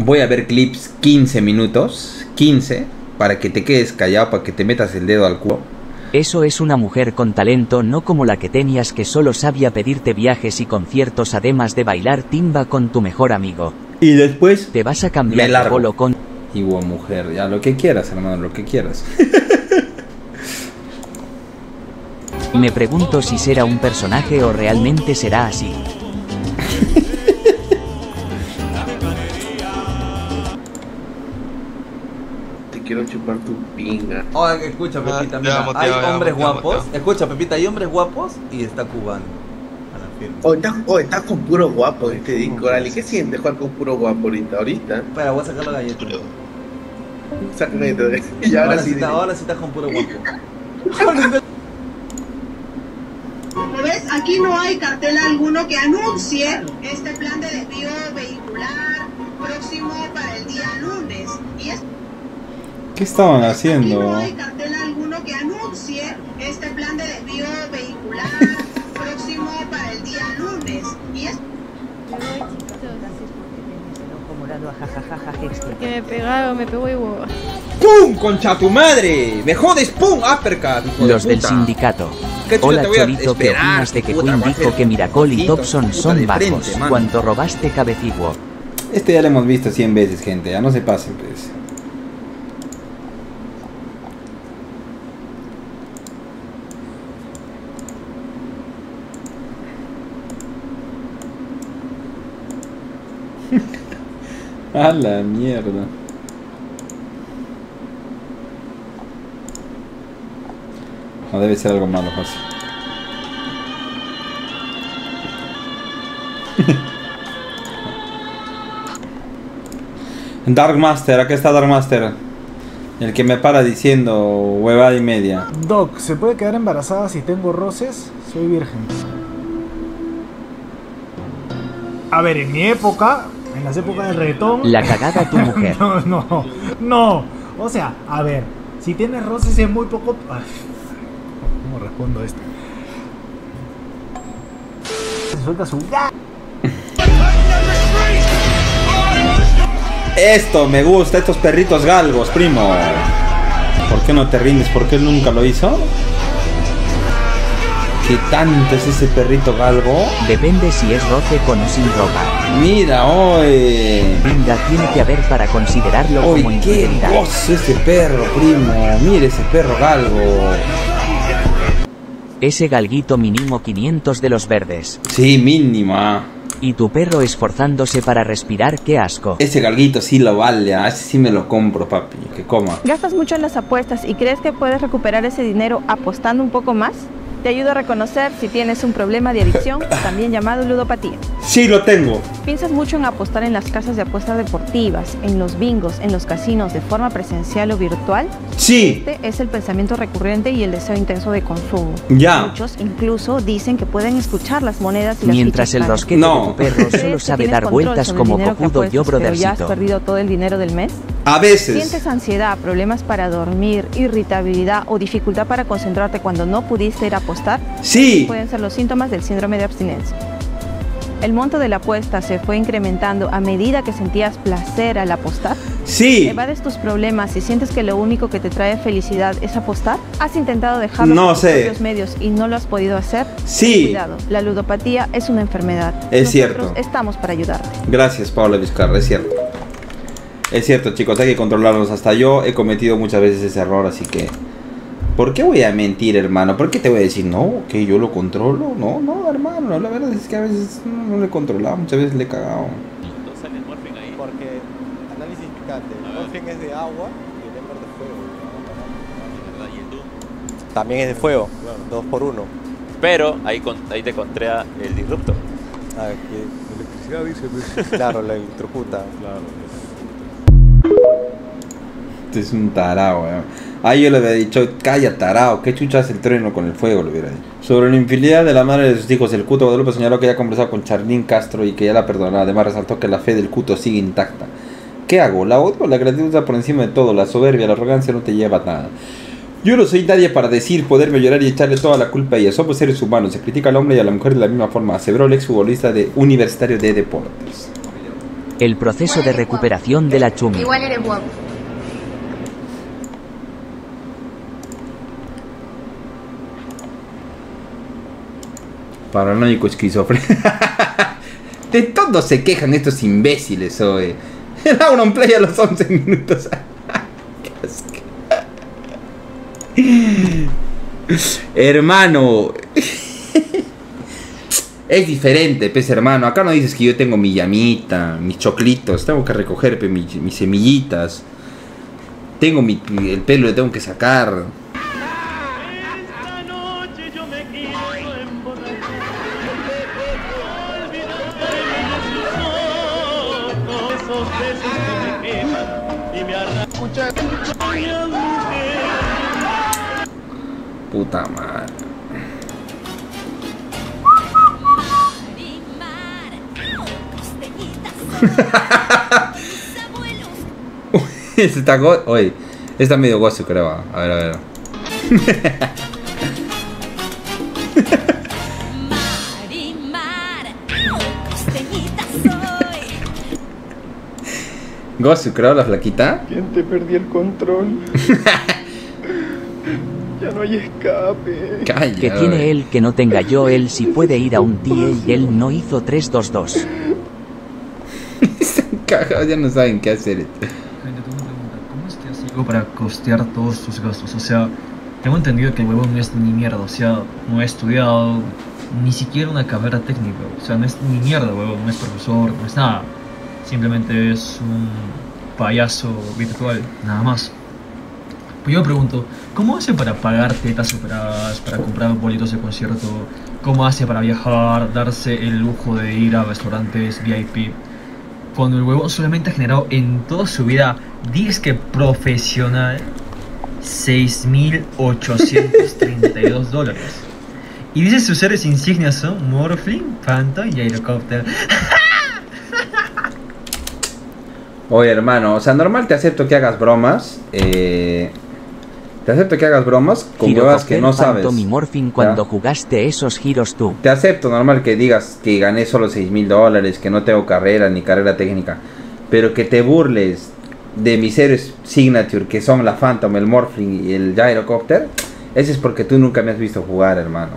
voy a ver clips 15 minutos, 15, para que te quedes callado, para que te metas el dedo al culo. Eso es una mujer con talento, no como la que tenías, que solo sabía pedirte viajes y conciertos además de bailar timba con tu mejor amigo. Y después te vas a cambiar de bolo con... Y mujer, ya lo que quieras, hermano, lo que quieras. Me pregunto si será un personaje o realmente será así. Quiero chupar tu pinga. Oye, escucha, Pepita, mira, hay hombres guapos. Escucha, Pepita, hay hombres guapos y está cubano. Estás con puro guapo este disco, Corali. ¿Qué sientes jugar con puro guapo ahorita? Espera, voy a sacar la galleta. Saca la galleta. Y ahora sí estás con puro guapo. ¿Ves? Aquí no hay cartel alguno que anuncie este plan de desvío vehicular próximo para el día lunes. Y es... ¿Qué estaban haciendo? Aquí no hay cartel alguno que anuncie este plan de desvío vehicular próximo para el día lunes. Y es... Porque me pegaron, me pegó igual. ¡Pum! ¡Concha tu madre! ¡Me jodes! ¡Pum! ¡Uppercut! Los del sindicato. Hola Cholito, ¿qué opinas de que Queen dijo que Miracle y Thompson son bajos cuando robaste cabeciguo? Este ya lo hemos visto 100 veces, gente, ya no se pasen, pues. A la mierda. No debe ser algo malo, José. Dark Master, aquí está Dark Master. El que me para diciendo huevada y media. Doc, ¿se puede quedar embarazada si tengo roces? Soy virgen. A ver, en mi época, en las épocas del reggaetón... La cagada a tu mujer. No. O sea, a ver, si tienes roces es muy poco... Ay, ¿cómo respondo esto? Se suelta su... Esto me gusta, estos perritos galgos, primo. ¿Por qué no te rindes? ¿Por qué él nunca lo hizo? ¿Qué tanto es ese perrito galgo? Depende si es roce con o sin droga. Mira, hoy. Venga, tiene que haber para considerarlo como infidelidad. ¡Qué gozo ese perro, primo! Mire ese perro galgo. Ese galguito mínimo 500 de los verdes. Sí, mínima. Y tu perro esforzándose para respirar, qué asco. Ese galguito sí lo vale, ese sí me lo compro, papi, que coma. ¿Gastas mucho en las apuestas y crees que puedes recuperar ese dinero apostando un poco más? Te ayuda a reconocer si tienes un problema de adicción, también llamado ludopatía. Sí, lo tengo. ¿Piensas mucho en apostar en las casas de apuestas deportivas, en los bingos, en los casinos, de forma presencial o virtual? Sí. Este es el pensamiento recurrente y el deseo intenso de consumo. Ya. Muchos incluso dicen que pueden escuchar las monedas y las mientras el rosquete de tu perro solo sabe dar vueltas como cojudo y ¿Pero ya has perdido todo el dinero del mes? A veces. ¿Sientes ansiedad, problemas para dormir, irritabilidad o dificultad para concentrarte cuando no pudiste ir a apostar? Sí. Pueden ser los síntomas del síndrome de abstinencia. ¿El monto de la apuesta se fue incrementando a medida que sentías placer al apostar? Sí. ¿Evades tus problemas y sientes que lo único que te trae felicidad es apostar? ¿Has intentado dejarlo por tus propios medios y no lo has podido hacer? Sí. Cuidado, la ludopatía es una enfermedad. Es cierto. Nosotros estamos para ayudarte. Gracias, Paula Vizcarra, es cierto. Es cierto, chicos, hay que controlarlos. Hasta yo he cometido muchas veces ese error, así que... ¿Por qué voy a mentir, hermano? ¿Por qué te voy a decir, no, que yo lo controlo? No, hermano, la verdad es que a veces no le he controlado, muchas veces le he cagado. ¿Dónde sale el morfín ahí? Porque, análisis picante, el morfín es de agua y el Ember de fuego. ¿Y el Doom? También es de fuego, claro. 2x1. Pero ahí te contrae el disruptor. Ah, que electricidad dice, pues. Claro, la electrocuta. Claro. Este es un tarao, Ahí yo le había dicho, calla tarao, ¿qué chucha hace el trueno con el fuego? Le hubiera dicho. Sobre la infidelidad de la madre de sus hijos, el Cuto Guadalupe señaló que ya ha conversado con Charlín Castro y que ya la perdonó. Además resaltó que la fe del Cuto sigue intacta. ¿Qué hago? La odio, la gratitud está por encima de todo, la soberbia, la arrogancia no te lleva a nada. Yo no soy nadie para decir, poderme llorar y echarle toda la culpa a ella. Somos seres humanos, se critica al hombre y a la mujer de la misma forma, aseveró el exfutbolista universitario de deportes. El proceso de recuperación de la Chumi. Igual eres guapo. Paranoico esquizofrénico. De todo se quejan estos imbéciles hoy. El Auronplay a los 11 minutos. Qué asco. Hermano. Es diferente, pues hermano. Acá no dices que yo tengo mi llamita, mis choclitos. Tengo que recoger mis semillitas. Tengo el pelo, le tengo que sacar. Puta madre. Este está oye, está medio gozo, creo. A ver, a ver. Gozu, creo, la flaquita. ¿Quién te perdí el control? Ya no hay escape. Calla, que tiene él que no tenga yo él si puede ir a un TIE y él no hizo 3-2-2. Están cagados, ya no saben qué hacer. Gente, tengo una pregunta. ¿Cómo es que has hecho para costear todos tus gastos? O sea, tengo entendido que el huevón no es ni mierda. O sea, no ha estudiado ni siquiera una carrera técnica. O sea, no es ni mierda, huevón. No es profesor, no es nada. Simplemente es un payaso virtual, nada más. Pues yo me pregunto, ¿cómo hace para pagar tetas operadas, para comprar boletos de concierto? ¿Cómo hace para viajar, darse el lujo de ir a restaurantes VIP? Cuando el huevón solamente ha generado en toda su vida, disque profesional, $6.832. Y dice sus seres insignias son Morphling, Phantom y Helicopter. Oye, hermano, o sea, normal te acepto que hagas bromas. Te acepto que hagas bromas con huevas que no sabes. Mi Morphing cuando jugaste esos giros tú. Te acepto, normal que digas que gané solo $6.000, que no tengo carrera ni carrera técnica. Pero que te burles de mis héroes signature, que son la Phantom, el Morphling y el Gyrocopter. Ese es porque tú nunca me has visto jugar, hermano.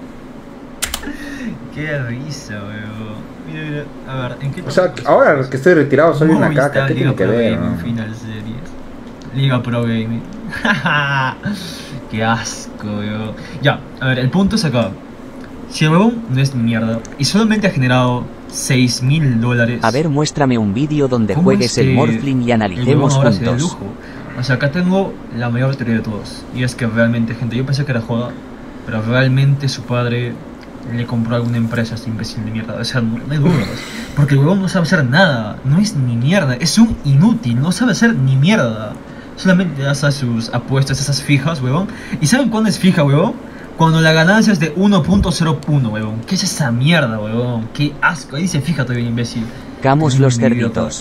Qué risa, weón. Mira, a ver, ¿en qué? O sea, ahora que estoy retirado soy una caca. ¿Qué tiene que ver? ¿No? Final Series. Liga Pro Gaming. Qué asco, weón. Ya, a ver, el punto es acá. Si el huevón no es mierda y solamente ha generado $6.000. A ver, muéstrame un vídeo donde juegues el Morphling y analicemos juntos. O sea, acá tengo la mayor teoría de todos. Y es que realmente, gente, yo pensé que era joda, pero realmente su padre le compró a alguna empresa a este imbécil de mierda. O sea, no hay dudas. Porque el huevón no sabe hacer nada. No es ni mierda. Es un inútil. No sabe hacer ni mierda. Solamente hace sus apuestas, esas fijas, huevón. ¿Y saben cuándo es fija, huevón? Cuando la ganancia es de 1.01, huevón. ¿Qué es esa mierda, huevón? Qué asco. Ahí dice fija todavía, imbécil. Camos los cerditos.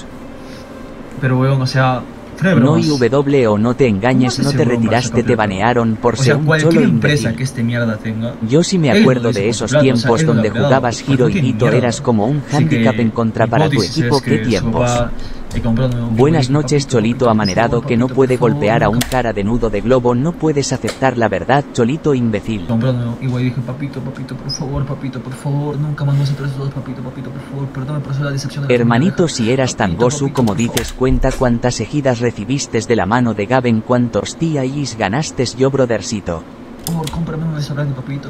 Pero, huevón, o sea... No IW o no te engañes, no te retiraste, te banearon por ser un solo empresa que este mierda tenga. Yo sí me acuerdo de esos tiempos donde jugabas Hiro y Vito, eras como un handicap en contra para tu equipo. ¿Qué tiempos? Buenas noches, Cholito amanerado que no puede golpear a un cara de nudo de globo. No puedes aceptar la verdad, Cholito imbécil. Igual dije, papito, por favor, nunca más nos atrases todos, papito, por favor, perdóname por la decepción. Hermanito, si eras tan gozu como dices, cuenta cuántas ejidas recibiste de la mano de Gaben, cuántos TIs ganaste yo, brothercito. Por favor, cómprame un restaurante, papito,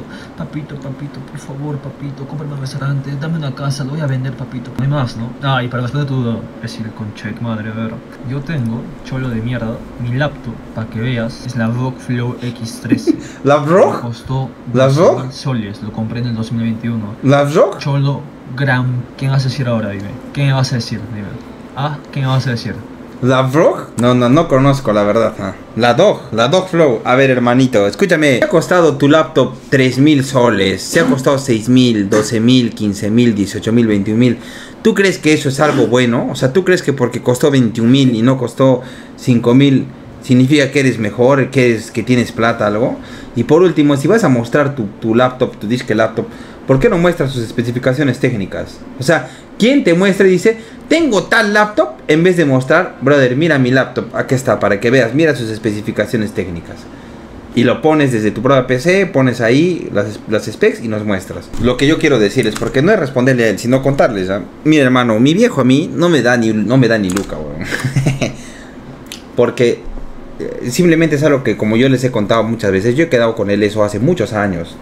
por favor, papito, cómprame un restaurante, dame una casa, lo voy a vender, papito. No hay más, ¿no? Ah, y para responder tu duda, es decir, con check, madre, a ver. Yo tengo, cholo de mierda, mi laptop, para que veas, es la ROG Flow X13. ¿La ROG? Costó ¿La ROG? soles, lo compré en el 2021. ¿La ROG? Cholo, Gram, ¿qué me vas a decir ahora, dime? ¿Qué me vas a decir, dime? Ah, ¿qué me vas a decir? ¿La ROG? No conozco, la verdad. La Dog Flow. A ver, hermanito, escúchame. ¿Se ha costado tu laptop 3.000 soles? ¿Se ha costado 6.000, 12.000, 15.000, 18.000, 21.000? ¿Tú crees que eso es algo bueno? O sea, ¿tú crees que porque costó 21.000 y no costó 5.000 significa que eres mejor, que tienes plata, algo? Y por último, si vas a mostrar tu laptop, tu disque laptop, ¿Por qué no muestra sus especificaciones técnicas? O sea, ¿quién te muestra y dice, tengo tal laptop? En vez de mostrar, brother, mira mi laptop, aquí está, para que veas, mira sus especificaciones técnicas. Y lo pones desde tu propia PC, pones ahí las specs y nos muestras. Lo que yo quiero decirles, porque no es responderle a él, sino contarles. ¿Ah? Mira, hermano, mi viejo a mí no me da ni luca, weón. Porque simplemente es algo que, como yo les he contado muchas veces, yo he quedado con él eso hace muchos años.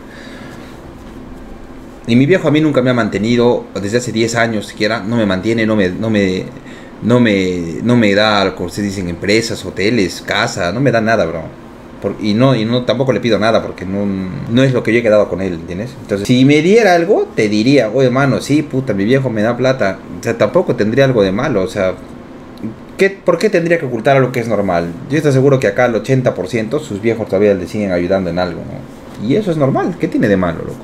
Y mi viejo a mí nunca me ha mantenido, desde hace 10 años siquiera, no me mantiene, no me da, como ustedes dicen, empresas, hoteles, casa, no me da nada, bro. Y no tampoco le pido nada porque no es lo que yo he quedado con él, ¿entiendes? Entonces, si me diera algo, te diría, oye, hermano, sí, puta, mi viejo me da plata. O sea, tampoco tendría algo de malo, o sea, ¿por qué tendría que ocultar algo que es normal? Yo estoy seguro que acá el 80% sus viejos todavía le siguen ayudando en algo, ¿no? Y eso es normal, ¿qué tiene de malo, loco?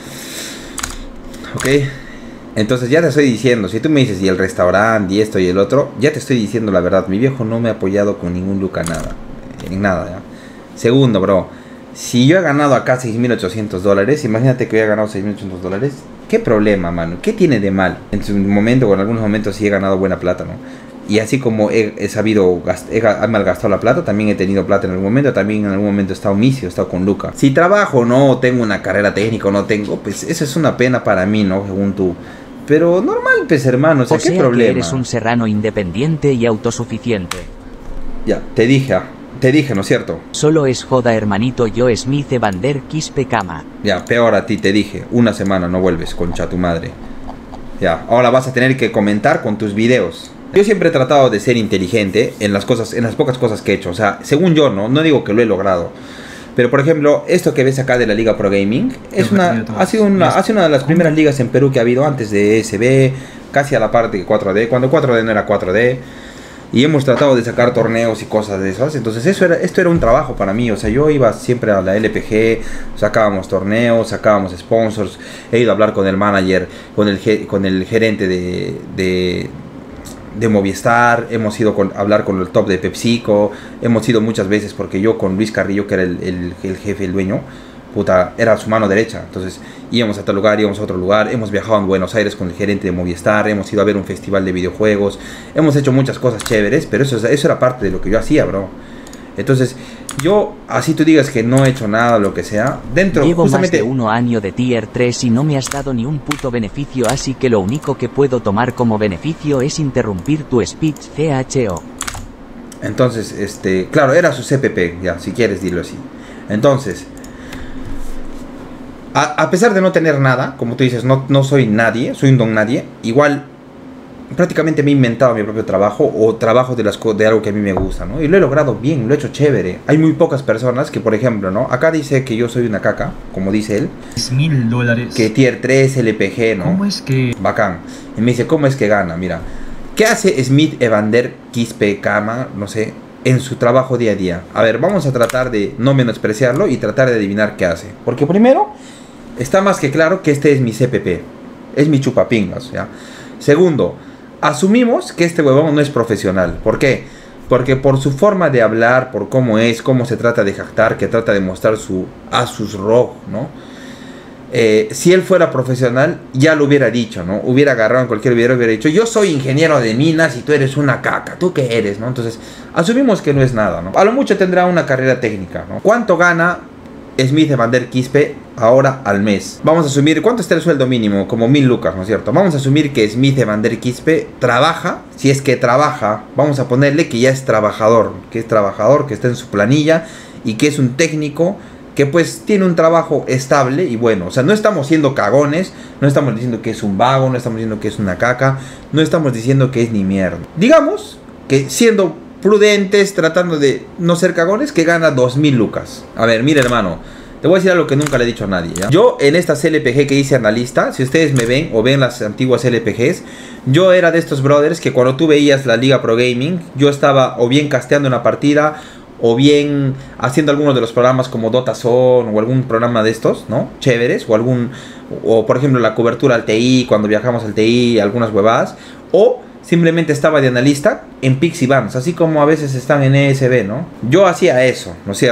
Ok, entonces ya te estoy diciendo, si tú me dices, y el restaurante, y esto y el otro, ya te estoy diciendo la verdad, mi viejo no me ha apoyado con ningún luca, nada, en nada, ¿ya? Segundo, bro, si yo he ganado acá $6.800, imagínate que yo he ganado $6.800, ¿qué problema, mano? ¿Qué tiene de mal? En su momento, o en algunos momentos sí he ganado buena plata, ¿no? Y así como he sabido, he malgastado la plata, también he tenido plata en algún momento, también en algún momento he estado misio, he estado con Luca. Si trabajo, no tengo una carrera técnica, o no tengo, pues eso es una pena para mí, ¿no? Según tú. Pero normal, pues, hermano, o sea, ¿qué problema? Que eres un serrano independiente y autosuficiente. Ya, te dije, ¿no es cierto? Solo es joda, hermanito. Yo Smith Evander Quispe Cama. Ya, peor a ti, te dije. Una semana no vuelves, concha tu madre. Ya, ahora vas a tener que comentar con tus videos. Yo siempre he tratado de ser inteligente en las pocas cosas que he hecho. O sea, según yo, no digo que lo he logrado. Pero por ejemplo, esto que ves acá de la Liga Pro Gaming ha sido una de las primeras ligas en Perú que ha habido antes de ESB, casi a la par de 4D, cuando 4D no era 4D. Y hemos tratado de sacar torneos y cosas de esas. Entonces esto era un trabajo para mí. O sea, yo iba siempre a la LPG, sacábamos torneos, sacábamos sponsors. He ido a hablar con el manager, con el gerente de Movistar. Hemos ido a hablar con el top de PepsiCo. Hemos ido muchas veces porque yo con Luis Carrillo, que era el jefe, el dueño, puta, era su mano derecha. Entonces íbamos a tal lugar, íbamos a otro lugar. Hemos viajado en Buenos Aires con el gerente de Movistar. Hemos ido a ver un festival de videojuegos. Hemos hecho muchas cosas chéveres, pero eso era parte de lo que yo hacía, bro. Entonces yo, así tú digas que no he hecho nada, lo que sea, dentro llevo justamente más de 1 año de tier 3 y no me has dado ni un puto beneficio, así que lo único que puedo tomar como beneficio es interrumpir tu speech, CHO. Entonces, claro, era su CPP, ya, si quieres dilo así. Entonces, a pesar de no tener nada, como tú dices, no soy nadie, soy un don nadie, igual prácticamente me he inventado mi propio trabajo o trabajo de algo que a mí me gusta, ¿no? Y lo he logrado bien, lo he hecho chévere. Hay muy pocas personas que, por ejemplo, ¿no? Acá dice que yo soy una caca, como dice él. $10.000. Que tier 3 LPG, ¿no? ¿Cómo es que...? Bacán. Y me dice, ¿cómo es que gana? Mira, ¿qué hace Smith Evander Quispe Cama, no sé, en su trabajo día a día? A ver, vamos a tratar de no menospreciarlo y tratar de adivinar qué hace. Porque primero, está más que claro que este es mi CPP. Es mi chupapingas, ¿ya? Segundo, asumimos que este huevón no es profesional. ¿Por qué? Porque por su forma de hablar, por cómo se trata de jactar, que trata de mostrar su Asus ROG, ¿no? Si él fuera profesional, ya lo hubiera dicho, ¿no? Hubiera agarrado en cualquier video y hubiera dicho, yo soy ingeniero de minas y tú eres una caca. ¿Tú qué eres, no? Entonces, asumimos que no es nada, ¿no? A lo mucho tendrá una carrera técnica, ¿no? ¿Cuánto gana Smith Evander Quispe ahora al mes? Vamos a asumir, ¿cuánto está el sueldo mínimo? Como 1.000 lucas, ¿no es cierto? Vamos a asumir que Smith Evander Quispe trabaja. Si es que trabaja, vamos a ponerle que ya es trabajador, que está en su planilla y que es un técnico que pues tiene un trabajo estable y bueno. O sea, no estamos siendo cagones, no estamos diciendo que es un vago, no estamos diciendo que es una caca, no estamos diciendo que es ni mierda. Digamos que siendo prudentes, tratando de no ser cagones, que gana 2.000 lucas. A ver, mira, hermano, te voy a decir algo que nunca le he dicho a nadie, ¿ya? Yo en estas LPG que hice analista, si ustedes me ven o ven las antiguas LPGs, yo era de estos brothers que cuando tú veías la Liga Pro Gaming, yo estaba o bien casteando una partida o bien haciendo algunos de los programas como Dota Zone o algún programa de estos, ¿no? Chéveres, o por ejemplo la cobertura al TI, cuando viajamos al TI, algunas huevadas, o simplemente estaba de analista en Pixie Bands, así como a veces están en ESB, ¿no? Yo hacía eso, ¿no es cierto?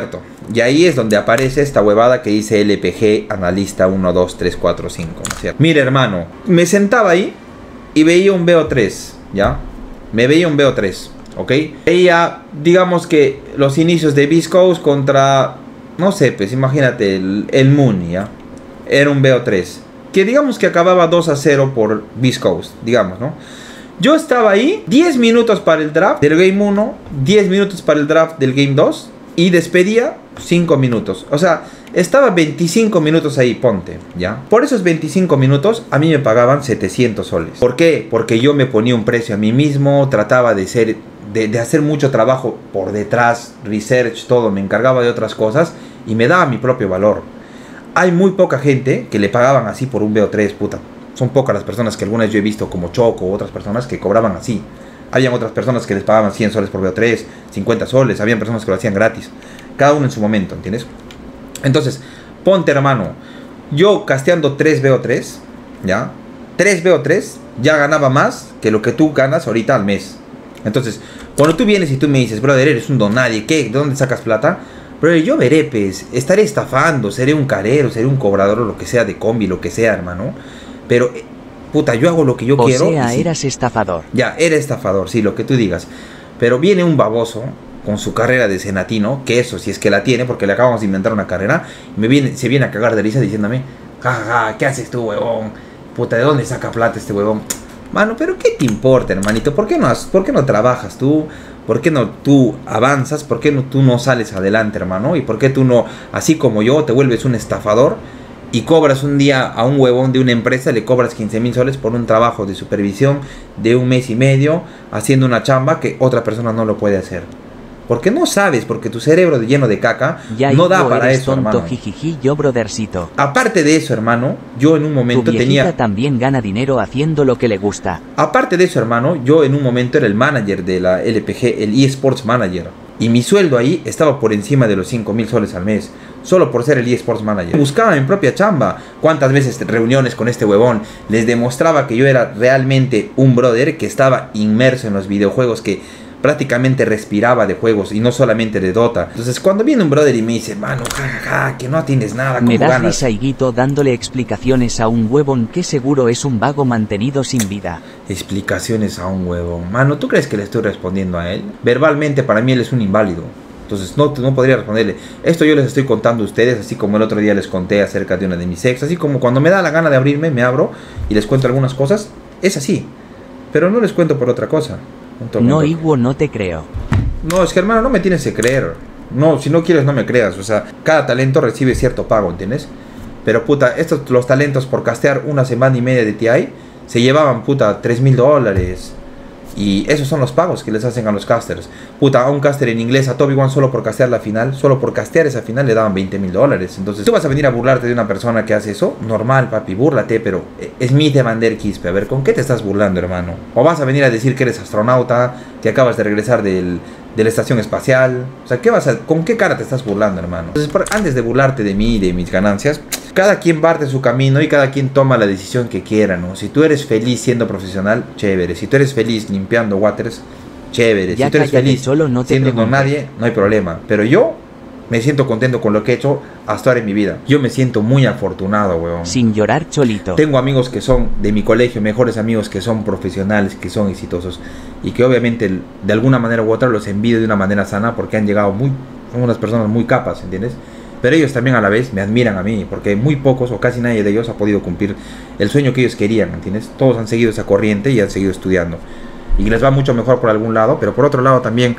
Y ahí es donde aparece esta huevada que dice LPG analista 1, 2, 3, 4, 5, ¿no es cierto? Mira, hermano, me sentaba ahí y veía un BO3, ¿ya? Me veía un BO3, ¿ok? Veía, digamos que los inicios de Beast Coast contra, no sé, pues imagínate, el Moon, ¿ya? Era un BO3. Que digamos que acababa 2-0 por Beast Coast, digamos, ¿no? Yo estaba ahí, 10 minutos para el draft del Game 1, 10 minutos para el draft del Game 2 y despedía 5 minutos. O sea, estaba 25 minutos ahí, ponte, ¿ya? Por esos 25 minutos a mí me pagaban 700 soles. ¿Por qué? Porque yo me ponía un precio a mí mismo, trataba de hacer mucho trabajo por detrás, research, todo, me encargaba de otras cosas y me daba mi propio valor. Hay muy poca gente que le pagaban así por un BO3, puta. Son pocas las personas que algunas yo he visto como Choco o otras personas que cobraban así. Habían otras personas que les pagaban 100 soles por BO3, 50 soles, habían personas que lo hacían gratis. Cada uno en su momento, ¿entiendes? Entonces, ponte, hermano, yo casteando 3 BO3, ¿ya? 3 BO3 ya ganaba más que lo que tú ganas ahorita al mes. Entonces, cuando tú vienes y tú me dices, brother, eres un don nadie, ¿qué? ¿De dónde sacas plata? Pero yo veré, pues, estaré estafando, seré un carero, seré un cobrador o lo que sea de combi, lo que sea, hermano. Pero, puta, yo hago lo que yo quiero. O sea, eras estafador. Ya, era estafador, sí, lo que tú digas. Pero viene un baboso con su carrera de senatino, que eso, si es que la tiene, porque le acabamos de inventar una carrera, y se viene a cagar de risa diciéndome, jajaja, ¿qué haces tú, huevón? Puta, ¿de dónde saca plata este huevón? Mano, pero ¿qué te importa, hermanito? ¿Por qué no trabajas tú? ¿Por qué no tú avanzas? ¿Por qué no tú no sales adelante, hermano? ¿Y por qué tú no, así como yo, te vuelves un estafador y cobras un día a un huevón de una empresa, le cobras 15.000 soles por un trabajo de supervisión de 1 mes y medio, haciendo una chamba que otra persona no lo puede hacer? Porque no sabes, porque tu cerebro lleno de caca ya no da para eso, tonto, hermano. Jijiji, yo brothercito. Aparte de eso, hermano, yo en un momento tu tenía... también gana dinero haciendo lo que le gusta. Aparte de eso, hermano, yo en un momento era el manager de la LPG, el eSports Manager. Y mi sueldo ahí estaba por encima de los 5.000 soles al mes, solo por ser el eSports Manager. Buscaba mi propia chamba. Cuántas veces reuniones con este huevón. Les demostraba que yo era realmente un brother que estaba inmerso en los videojuegos, que prácticamente respiraba de juegos y no solamente de Dota. Entonces cuando viene un brother y me dice, mano, jajaja, que no tienes nada, ¿cómo me das ganas? risa, Higuito, dándole explicaciones a un huevón que seguro es un vago mantenido sin vida. Explicaciones a un huevón. Mano, ¿tú crees que le estoy respondiendo a él? Verbalmente para mí él es un inválido. Entonces no podría responderle. Esto yo les estoy contando a ustedes, así como el otro día les conté acerca de una de mis ex. Así como cuando me da la gana de abrirme, me abro y les cuento algunas cosas. Es así. Pero no les cuento por otra cosa. No, Iguo, no te creo. No, es que, hermano, no me tienes que creer. No, si no quieres no me creas. O sea, cada talento recibe cierto pago, ¿entiendes? Pero puta, los talentos por castear 1 semana y media de TI se llevaban, puta, $3.000. Y esos son los pagos que les hacen a los casters. Puta, a un caster en inglés, a Toby One, solo por castear la final, solo por castear esa final le daban $20.000. Entonces, ¿tú vas a venir a burlarte de una persona que hace eso? Normal, papi, búrlate, pero es mi demander quispe. A ver, ¿con qué te estás burlando, hermano? ¿O vas a venir a decir que eres astronauta, que acabas de regresar de la estación espacial? O sea, ¿con qué cara te estás burlando, hermano? Entonces, antes de burlarte de mí y de mis ganancias, cada quien parte su camino y cada quien toma la decisión que quiera, ¿no? Si tú eres feliz siendo profesional, chévere. Si tú eres feliz limpiando waters, chévere. Ya si tú eres feliz solo no te siendo con nadie, no hay problema. Pero yo me siento contento con lo que he hecho hasta ahora en mi vida. Yo me siento muy afortunado, weón. Sin llorar, Cholito. Tengo amigos que son de mi colegio, mejores amigos que son profesionales, que son exitosos. Y que obviamente de alguna manera u otra los envidio de una manera sana porque han llegado son unas personas muy capas, ¿entiendes? Pero ellos también a la vez me admiran a mí, porque muy pocos o casi nadie de ellos ha podido cumplir el sueño que ellos querían, ¿entiendes? Todos han seguido esa corriente y han seguido estudiando. Y les va mucho mejor por algún lado, pero por otro lado también,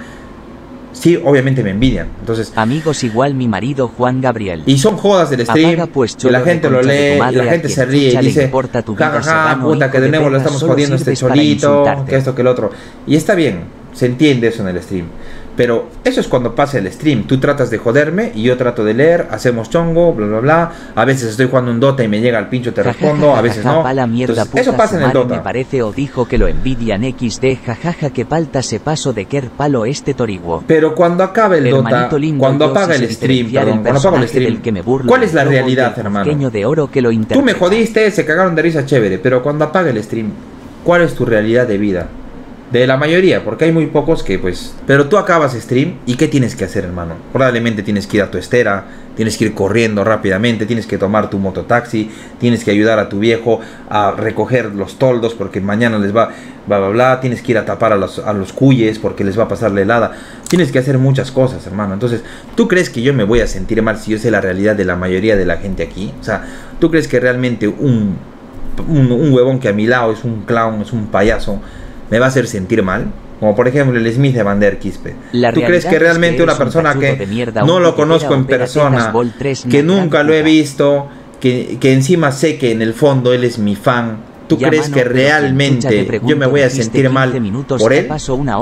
sí, obviamente me envidian. Entonces, amigos, igual mi marido Juan Gabriel. Y son jodas del stream, apaga, pues, que la gente lo lee, y la gente se ríe y dice, jajaja, puta, que de nuevo lo estamos jodiendo este cholito, que esto, que el otro. Y está bien, se entiende eso en el stream. Pero eso es cuando pasa el stream. Tú tratas de joderme y yo trato de leer, hacemos chongo, bla bla bla. A veces estoy jugando un Dota y me llega al pincho, te respondo, a veces no. Mierda, entonces, eso pasa en el Dota. Me parece o dijo que lo envidian XD, jajaja, que palta se paso de quer palo este toriguo. Pero cuando acabe el Dota, cuando apaga el stream, perdón, cuando apaga el stream, ¿cuál es la realidad, hermano? De oro que lo tú me jodiste, se cagaron de risa, chévere, pero cuando apaga el stream, ¿cuál es tu realidad de vida? De la mayoría, porque hay muy pocos que pues... Pero tú acabas stream y ¿qué tienes que hacer, hermano? Probablemente tienes que ir a tu estera, tienes que ir corriendo rápidamente, tienes que tomar tu mototaxi, tienes que ayudar a tu viejo a recoger los toldos porque mañana les va, bla, tienes que ir a tapar a los cuyes porque les va a pasar la helada. Tienes que hacer muchas cosas, hermano. Entonces, ¿tú crees que yo me voy a sentir mal si yo sé la realidad de la mayoría de la gente aquí? O sea, ¿tú crees que realmente un huevón que a mi lado es un clown, es un payaso, me va a hacer sentir mal? Como por ejemplo el Smith de Van der Quispe. ¿Tú crees que realmente una persona que no lo conozco en persona, que nunca lo he visto, que encima sé que en el fondo él es mi fan, ¿tú crees que realmente yo me voy a sentir mal por él?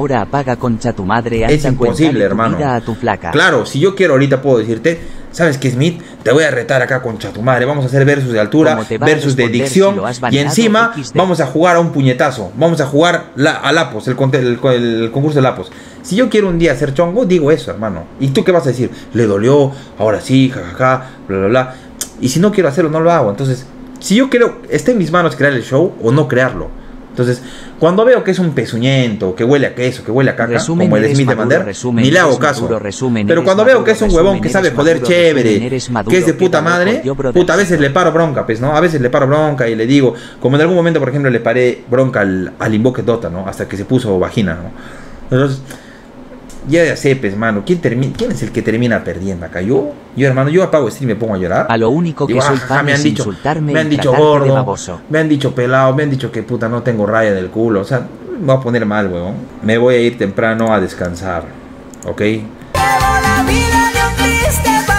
Es imposible, hermano. Claro, si yo quiero ahorita puedo decirte, ¿sabes qué, Smith? Te voy a retar acá con tu madre. Vamos a hacer versus de altura, versus de dicción. Y encima vamos a jugar a un puñetazo. Vamos a jugar a Lapos, el concurso de Lapos. Si yo quiero un día hacer chongo, digo eso, hermano. ¿Y tú qué vas a decir? Le dolió, ahora sí, jajaja, bla, bla, bla. Y si no quiero hacerlo, no lo hago. Entonces, si yo quiero, está en mis manos crear el show o no crearlo. Entonces, cuando veo que es un pezuñento, que huele a queso, que huele a caca, como el Smith de Mander, ni le hago caso. Pero cuando veo que es un huevón que sabe joder chévere, que es de puta madre, puta, a veces le paro bronca, pues, ¿no? A veces le paro bronca y le digo, como en algún momento, por ejemplo, le paré bronca al Invoke Dota, ¿no? Hasta que se puso vagina, ¿no? Entonces, ya sé, pues, mano, ¿quién es el que termina perdiendo acá? Yo, hermano, yo apago stream y me pongo a llorar. A lo único que digo, soy fan es insultarme, me han dicho gordo, me han dicho pelado, me han dicho que puta no tengo raya del culo. O sea, me voy a poner mal, weón. Me voy a ir temprano a descansar, ¿ok? La vida de un triste